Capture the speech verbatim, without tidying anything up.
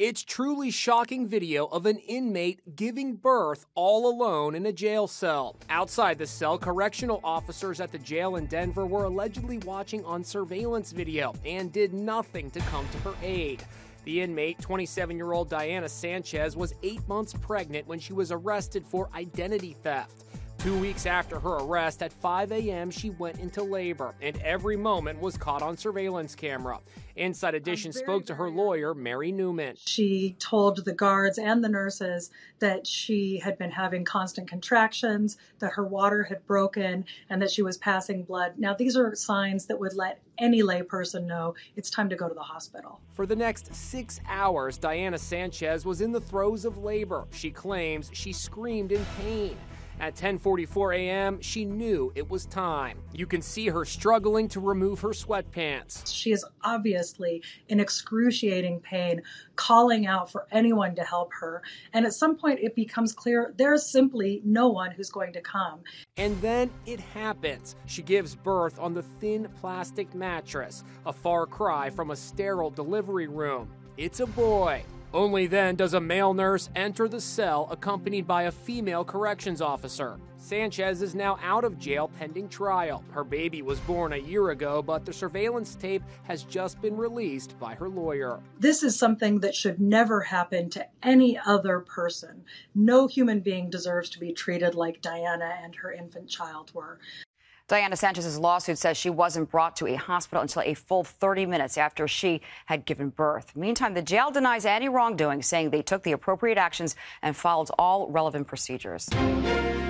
It's truly shocking video of an inmate giving birth all alone in a jail cell. Outside the cell, correctional officers at the jail in Denver were allegedly watching on surveillance video and did nothing to come to her aid. The inmate, twenty-seven-year-old Diana Sanchez, was eight months pregnant when she was arrested for identity theft. Two weeks after her arrest, at five a.m., she went into labor, and every moment was caught on surveillance camera. Inside Edition very, spoke to her lawyer, Mary Newman. She told the guards and the nurses that she had been having constant contractions, that her water had broken, and that she was passing blood. Now, these are signs that would let any layperson know it's time to go to the hospital. For the next six hours, Diana Sanchez was in the throes of labor. She claims she screamed in pain. At ten forty-four a.m., she knew it was time. You can see her struggling to remove her sweatpants. She is obviously in excruciating pain, calling out for anyone to help her. And at some point, it becomes clear there's simply no one who's going to come. And then it happens. She gives birth on the thin plastic mattress, a far cry from a sterile delivery room. It's a boy. Only then does a male nurse enter the cell accompanied by a female corrections officer. Sanchez is now out of jail pending trial. Her baby was born a year ago, but the surveillance tape has just been released by her lawyer. This is something that should never happen to any other person. No human being deserves to be treated like Diana and her infant child were. Diana Sanchez's lawsuit says she wasn't brought to a hospital until a full thirty minutes after she had given birth. Meantime, the jail denies any wrongdoing, saying they took the appropriate actions and followed all relevant procedures.